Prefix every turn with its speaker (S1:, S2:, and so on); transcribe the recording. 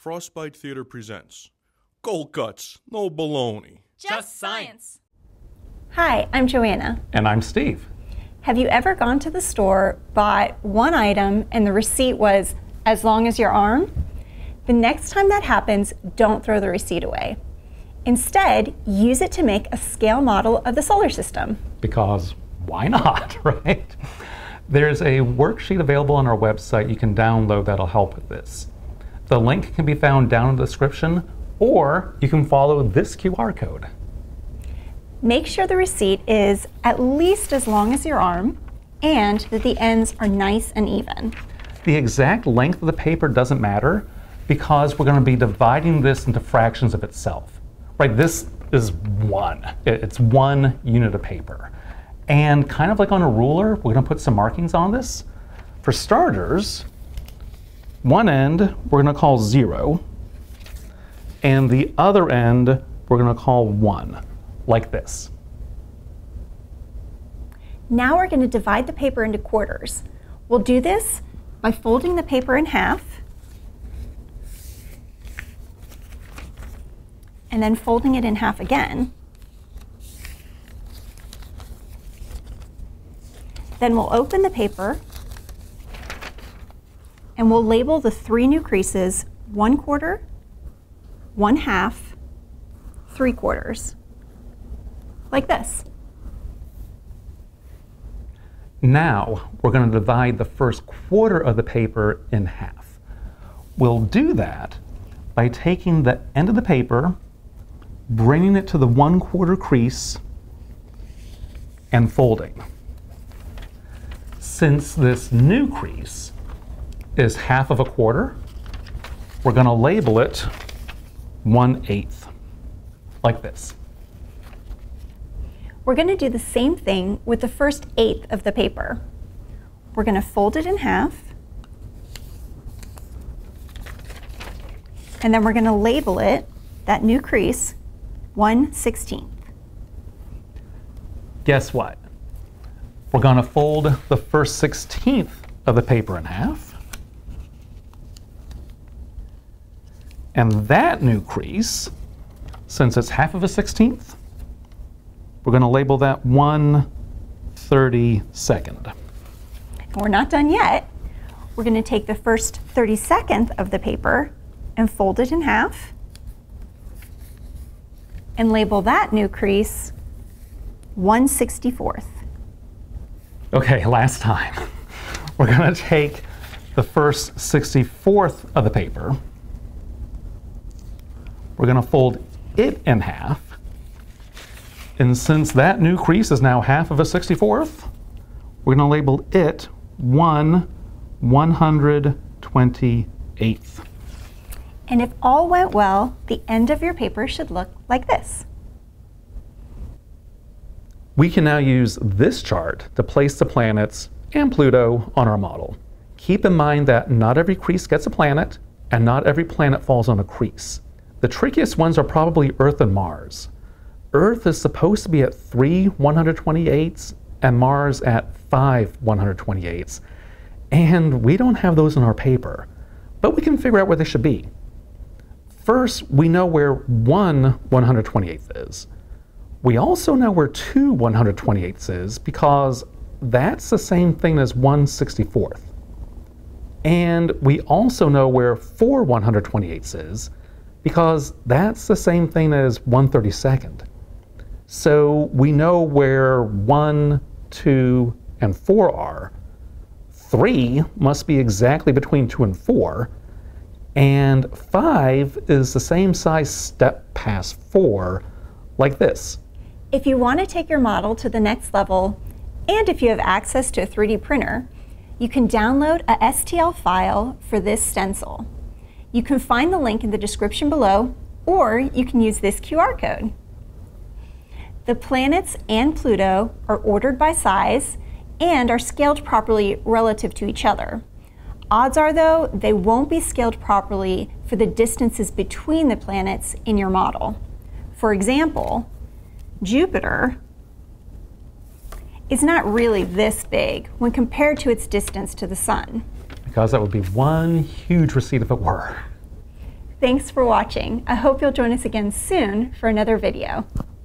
S1: Frostbite Theater presents Cold Cuts, no baloney.
S2: Just science.
S3: Hi, I'm Joanna.
S4: And I'm Steve.
S3: Have you ever gone to the store, bought one item, and the receipt was as long as your arm? The next time that happens, don't throw the receipt away. Instead, use it to make a scale model of the solar system.
S4: Because why not, right? There's a worksheet available on our website you can download that'll help with this. The link can be found down in the description, or you can follow this QR code.
S3: Make sure the receipt is at least as long as your arm and that the ends are nice and even.
S4: The exact length of the paper doesn't matter because we're going to be dividing this into fractions of itself. Right, this is one. It's one unit of paper. And kind of like on a ruler, we're going to put some markings on this. For starters, one end we're going to call 0, and the other end we're going to call 1, like this.
S3: Now we're going to divide the paper into quarters. We'll do this by folding the paper in half and then folding it in half again. Then we'll open the paper and we'll label the 3 new creases 1/4, 1/2, 3/4, like this.
S4: Now we're going to divide the first quarter of the paper in half. We'll do that by taking the end of the paper, bringing it to the 1/4 crease, and folding. Since this new crease is 1/2 quarter, we're going to label it 1/8, like this.
S3: We're going to do the same thing with the first 1/8 of the paper. We're going to fold it in half, and then we're going to label it, that new crease, 1/16.
S4: Guess what? We're going to fold the first 1/16 of the paper in half. And that new crease, since it's 1/16, we're going to label that 1/32.
S3: And we're not done yet. We're going to take the first 32nd of the paper and fold it in half and label that new crease 1/64.
S4: Okay, last time. We're going to take the first 1/64 of the paper. We're going to fold it in half. And since that new crease is now 1/64, we're going to label it 1/128.
S3: And if all went well, the end of your paper should look like this.
S4: We can now use this chart to place the planets and Pluto on our model. Keep in mind that not every crease gets a planet, and not every planet falls on a crease. The trickiest ones are probably Earth and Mars. Earth is supposed to be at 3 128ths and Mars at 5 128ths. And we don't have those in our paper, but we can figure out where they should be. First, we know where 1 128th is. We also know where 2 128ths is because that's the same thing as 1/64. And we also know where 4 128ths is because that's the same thing as 1/32. So we know where 1, 2, and 4 are. 3 must be exactly between 2 and 4. And 5 is the same size step past 4, like this.
S3: If you want to take your model to the next level, and if you have access to a 3D printer, you can download a STL file for this stencil. You can find the link in the description below, or you can use this QR code. The planets and Pluto are ordered by size and are scaled properly relative to each other. Odds are, though, they won't be scaled properly for the distances between the planets in your model. For example, Jupiter is not really this big when compared to its distance to the Sun.
S4: Because that would be one huge receipt if it were.
S3: Thanks for watching. I hope you'll join us again soon for another video.